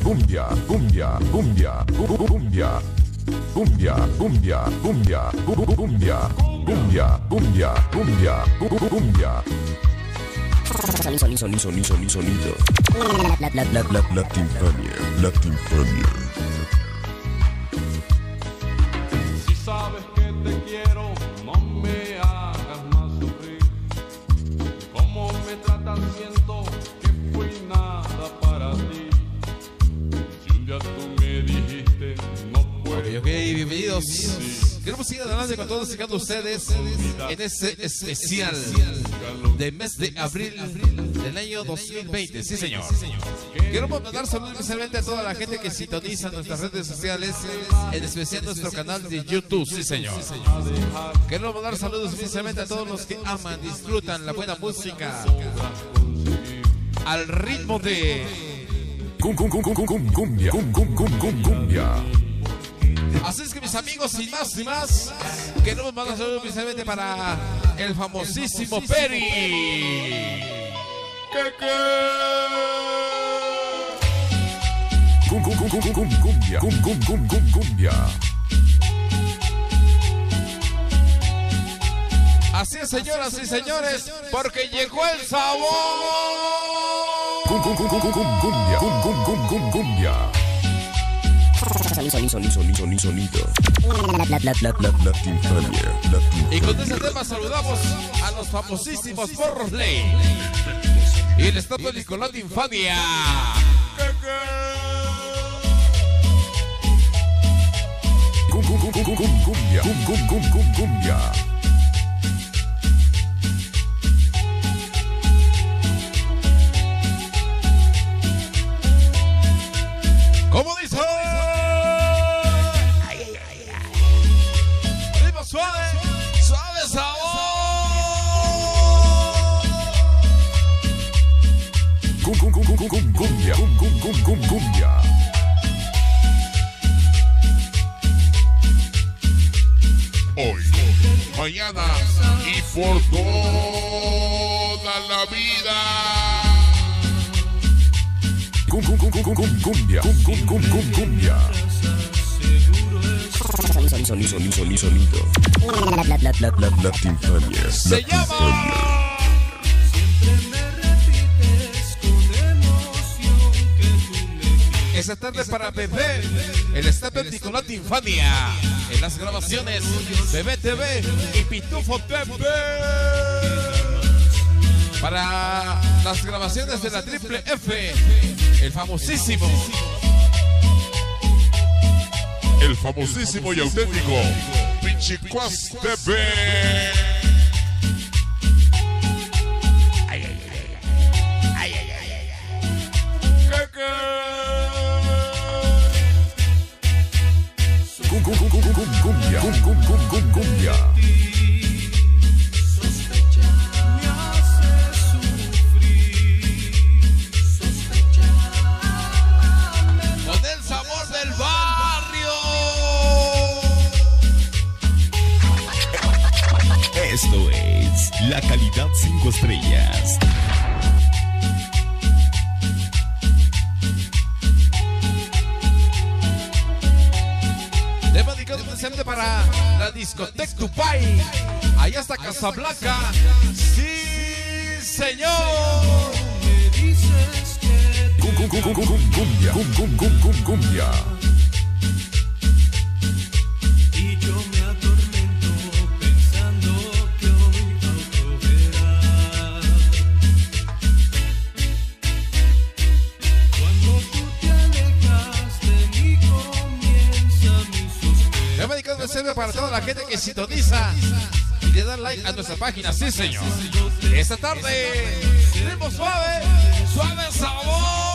cumbia, cumbia, cumbia, cumbia, cumbia, cumbia, cumbia, cumbia, cumbia, cumbia, cumbia, cumbia. Sonido. Latinfania. Si sabes que te quiero, no me hagas más sufrir. Como me tratas, siento que fui nada para ti. Si un día tú me dijiste, no puedo. Ok, bienvenidos. Queremos seguir adelante con todos y cada ustedes en este especial del mes de abril del año 2020. Sí, señor. Queremos mandar saludos especialmente a toda la gente que sintoniza nuestras redes sociales, en especial nuestro canal de YouTube. Sí, señor. Queremos mandar saludos especialmente a todos los que aman, disfrutan la buena música al ritmo de Cumbia, cumbia. Así es que mis amigos, sin más ni más, queremos mandar saludos especialmente para el famosísimo Peri. Cumbia. Así es, señoras y señores, porque llegó el sabor. Cumbia. Sonido. Latinfania. Y con este tema saludamos a los famosísimos Porros Ley y el estado de Nicolás Infania. Cumbia. ¿Cómo dice? Ritmo suave, suave sabor. Cumbia. Hoy, mañana y por toda la vida. Cumbia. Sonido. Latinfania. Se llama. Esta tarde para Bebé, el estado de Nicolás Infania. En las grabaciones Bebé TV y Pitufo TV. Para las grabaciones de la Triple F, el famosísimo Y auténtico Pichicuas TV. Cumbia. con el sabor del barrio. Esto es la calidad 5 estrellas. Tema dedicado especialmente para la discoteca Dubai. Allá está Casablanca. Sí, señor. Cumbia. Y yo me atormento pensando que hoy otro verás. Cuando tú te alejas de mí comienza mi sospecha. Tema dedicado especialmente para toda la gente que sintoniza y le da like a nuestra página. Sí, señor. Esta tarde, ritmo suave, suave sabor.